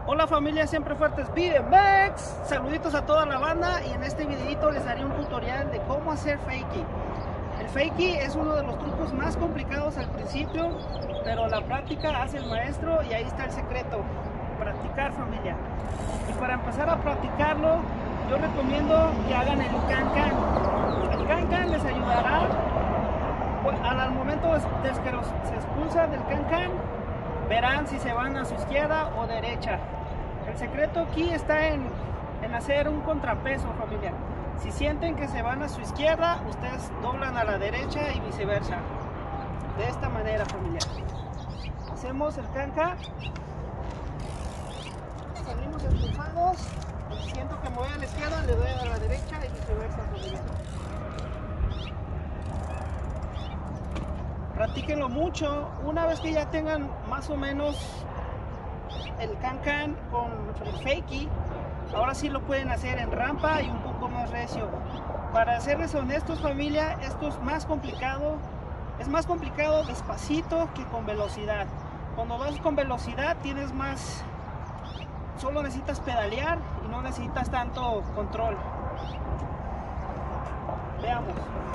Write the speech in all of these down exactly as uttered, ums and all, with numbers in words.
Hola familia Siempre Fuertes B M X, saluditos a toda la banda y en este videito les haré un tutorial de cómo hacer fakie. El fakie es uno de los trucos más complicados al principio, pero la práctica hace el maestro y ahí está el secreto, practicar familia. Y para empezar a practicarlo, yo recomiendo que hagan el can-can. El can-can les ayudará pues, al momento de que los, se expulsan del can-can, verán si se van a su izquierda o derecha. El secreto aquí está en, en hacer un contrapeso familia. Si sienten que se van a su izquierda, ustedes doblan a la derecha y viceversa. De esta manera familia. Hacemos el can-can. Salimos expulsados. Si siento que me voy a la izquierda, le doy a la derecha y viceversa familia. Practíquenlo mucho. Una vez que ya tengan más o menos el can-can con el fakie, ahora sí lo pueden hacer en rampa y un poco más recio. Para serles honestos familia, esto es más complicado. Es más complicado despacito que con velocidad. Cuando vas con velocidad tienes más, solo necesitas pedalear y no necesitas tanto control. Veamos.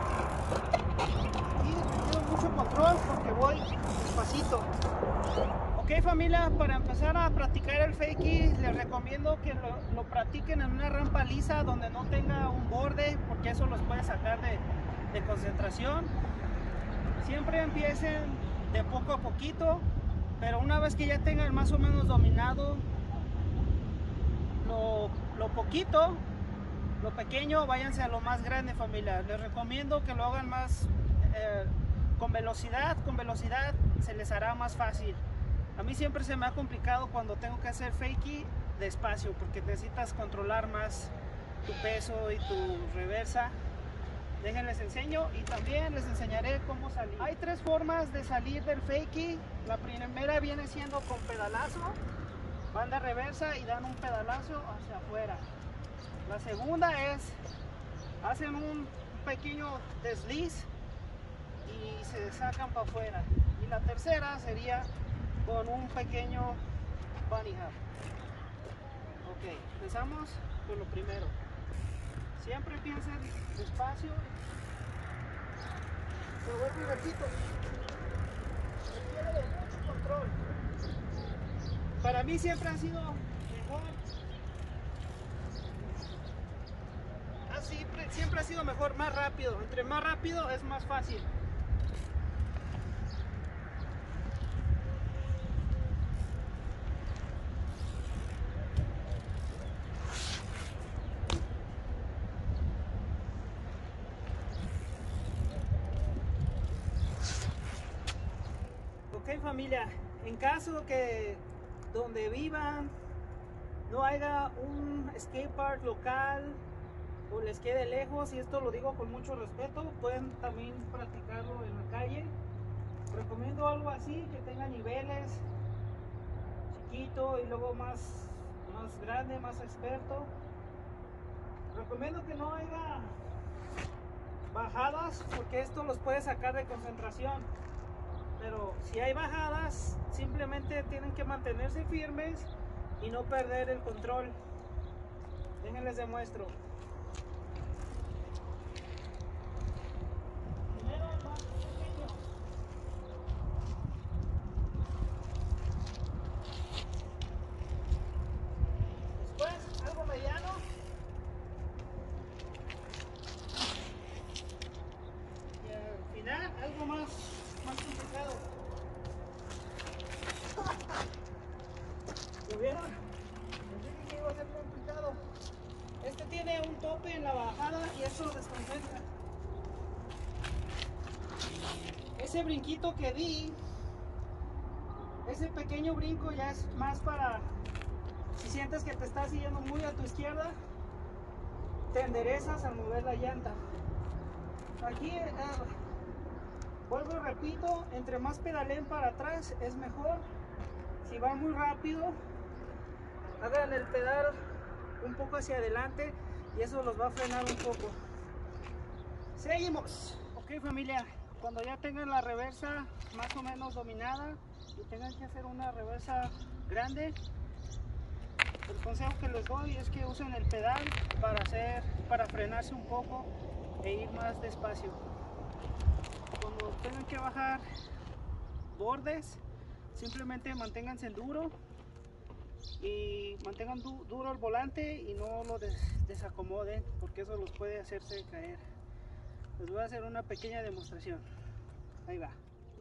Mucho control porque voy despacito. Ok familia, para empezar a practicar el fakie les recomiendo que lo, lo practiquen en una rampa lisa donde no tenga un borde, porque eso los puede sacar de, de concentración. Siempre empiecen de poco a poquito, pero una vez que ya tengan más o menos dominado lo, lo poquito, lo pequeño, váyanse a lo más grande familia. Les recomiendo que lo hagan más eh, con velocidad, con velocidad se les hará más fácil. A mí siempre se me ha complicado cuando tengo que hacer fakie despacio, porque necesitas controlar más tu peso y tu reversa. Déjenles enseño y también les enseñaré cómo salir. Hay tres formas de salir del fakie. La primera viene siendo con pedalazo, van de reversa y dan un pedalazo hacia afuera. La segunda es, hacen un pequeño desliz y se sacan para afuera. Y la tercera sería con un pequeño bunny hop. Ok, empezamos con lo primero. Siempre piensen despacio. Se vuelve y repito. Requiere de mucho control. Para mí siempre ha sido mejor. Así, siempre ha sido mejor, más rápido. Entre más rápido es más fácil. Ok familia, en caso que donde vivan no haya un skatepark local o les quede lejos, y esto lo digo con mucho respeto, pueden también practicarlo en la calle. Recomiendo algo así, que tenga niveles, chiquito y luego más, más grande, más experto. Recomiendo que no haya bajadas, porque esto los puede sacar de concentración. Pero si hay bajadas, simplemente tienen que mantenerse firmes y no perder el control. Déjenles demuestro. Primero más pequeño. Después algo mediano. Y al final algo más, más complicado. ¿Lo vieron? Les dije que iba a ser complicado. Este tiene un tope en la bajada y eso lo desconcentra. Ese brinquito que di, ese pequeño brinco ya es más para si sientes que te estás yendo muy a tu izquierda, te enderezas al mover la llanta. Aquí eh, vuelvo y repito, entre más pedaleen para atrás es mejor. Si va muy rápido, hagan el pedal un poco hacia adelante y eso los va a frenar un poco. Seguimos. Ok familia, cuando ya tengan la reversa más o menos dominada y tengan que hacer una reversa grande, el consejo que les doy es que usen el pedal para hacer, para frenarse un poco e ir más despacio. Cuando tengan que bajar bordes, simplemente manténganse en duro y mantengan du duro el volante y no lo des desacomoden, porque eso los puede hacerse caer. Les voy a hacer una pequeña demostración. Ahí va.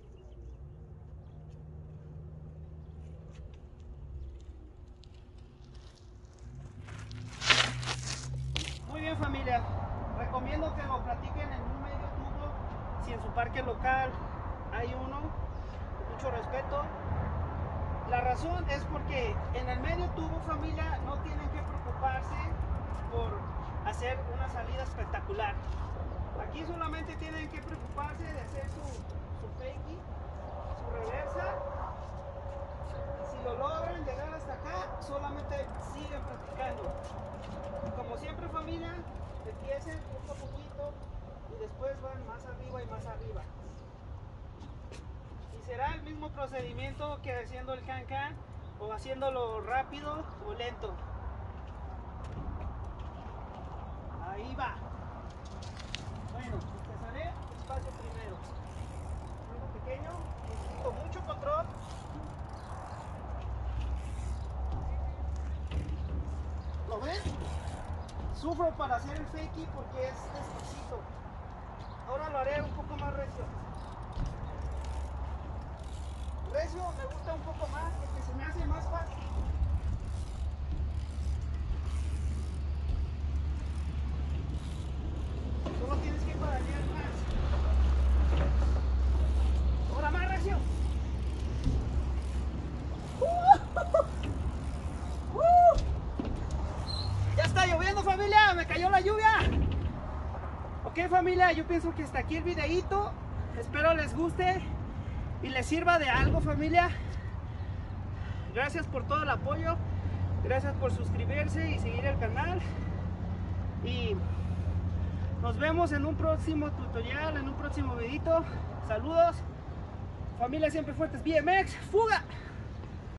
Muy bien, familia, recomiendo que lo practiquen en un medio tubo. Si en su parque local hay uno, con mucho respeto. La razón es porque en el medio tubo, familia, no tienen que preocuparse por hacer una salida espectacular. Aquí solamente tienen que preocuparse de hacer su, su fakie, su reversa. Y si lo logran llegar hasta acá, solamente siguen practicando. Como siempre, familia, empiecen poco a poquito y después van más arriba y más arriba. Y será el mismo procedimiento que haciendo el can-can o haciéndolo rápido o lento. Ahí va. Bueno, empezaré despacio primero. Algo pequeño, necesito mucho control. ¿Lo ven? Sufro para hacer el fakie porque es despacito. Ahora lo haré un poco más recio. Recio me gusta un poco más porque se me hace más fácil. Solo tienes que pedalear más. Ahora más recio. Ya está lloviendo, familia, me cayó la lluvia. Ok, familia, yo pienso que hasta aquí el videíto. Espero les guste y les sirva de algo, familia. Gracias por todo el apoyo, gracias por suscribirse y seguir el canal, y nos vemos en un próximo tutorial, en un próximo videito. Saludos, familia Siempre Fuertes B M X, fuga.